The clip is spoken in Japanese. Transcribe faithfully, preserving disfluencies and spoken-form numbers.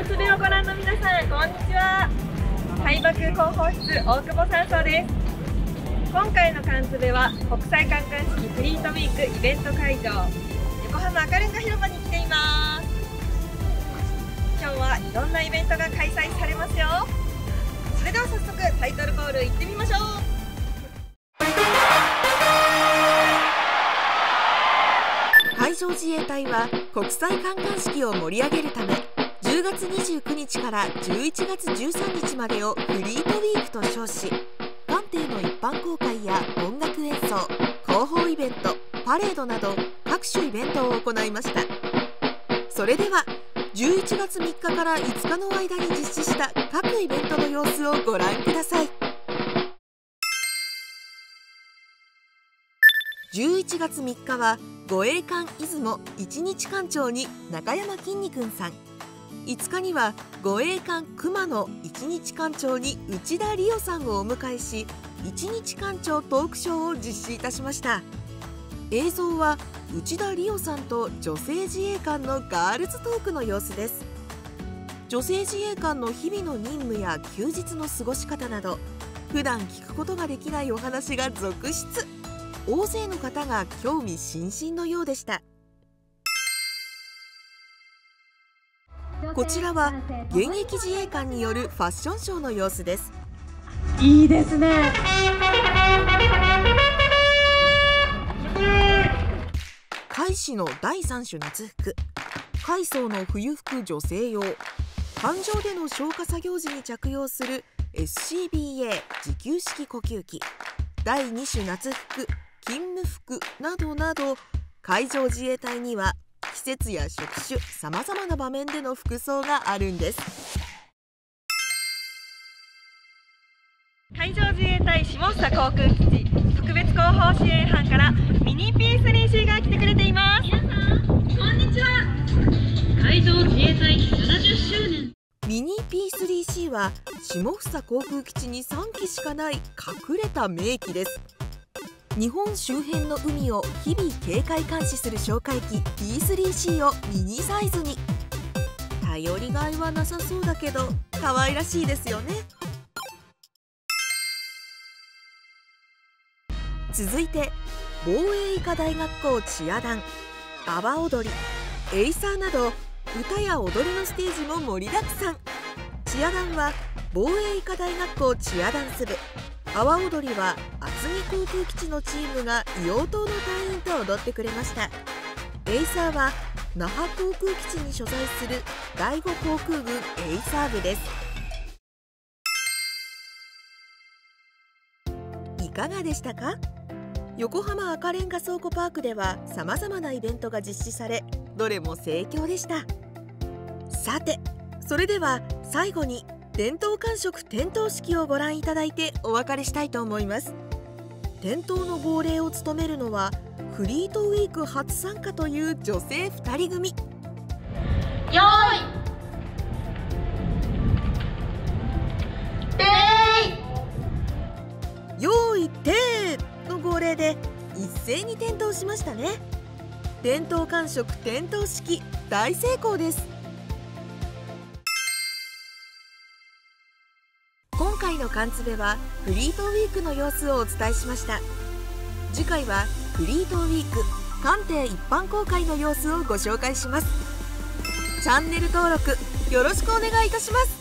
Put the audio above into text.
缶詰をご覧の皆さん、こんにちは。開幕広報室大久保山荘です。今回の缶詰は国際観艦式フリートウィークイベント会場、横浜赤レンガ広場に来ています。今日はいろんなイベントが開催されますよ。それでは早速タイトルコール行ってみましょう。海上自衛隊は国際観艦式を盛り上げるため、じゅうがつにじゅうくにちからじゅういちがつじゅうさんにちまでをフリートウィークと称し、艦艇の一般公開や音楽演奏、広報イベント、パレードなど各種イベントを行いました。それではじゅういちがつみっかからいつかの間に実施した各イベントの様子をご覧ください。じゅういちがつみっかは護衛艦出雲一日艦長に中山きんに君さん、いつかには護衛艦熊野一日艦長に内田理央さんをお迎えし、一日艦長トークショーを実施いたしました。映像は内田理央さんと女性自衛官のガールズトークの様子です。女性自衛官の日々の任務や休日の過ごし方など、普段聞くことができないお話が続出。大勢の方が興味津々のようでした。こちらは現役自衛官によるファッションショーの様子です。 いいですね。 海士のだいさん種夏服、海藻の冬服女性用、艦上での消火作業時に着用する エスシービーエー 持久式呼吸器、だいに種夏服、勤務服などなど、海上自衛隊には季節や職種、さまざまな場面での服装があるんです。海上自衛隊下総航空基地特別広報支援班からミニ ピースリーシー が来てくれています。 皆さんこんにちは。海上自衛隊ななじゅっしゅうねん。 ミニ ピースリーシー は下総航空基地にさんきしかない隠れた名機です。日本周辺の海を日々警戒監視する哨戒機 ピースリーシー をミニサイズに。頼りがいはなさそうだけど可愛らしいですよね。続いて防衛医科大学校チア団、阿波踊り、エイサーなど歌や踊りのステージも盛りだくさん。チア団は防衛医科大学校チアダンス部、阿波踊りは厚木航空基地のチームが硫黄島の隊員と踊ってくれました。エイサーは那覇航空基地に所在するだいご航空軍エイサー部です。いかがでしたか？横浜赤レンガ倉庫パークではさまざまなイベントが実施され、どれも盛況でした。さて、それでは最後に伝統艦飾点灯式をご覧いただいてお別れしたいと思います。点灯の号令を務めるのはフリートウィーク初参加という女性ふたり組。よーいてーよーいてーの号令で一斉に点灯しましたね。伝統艦飾点灯式大成功です。今回の缶詰はフリートウィークの様子をお伝えしました。次回はフリートウィーク艦艇一般公開の様子をご紹介します。チャンネル登録よろしくお願いいたします。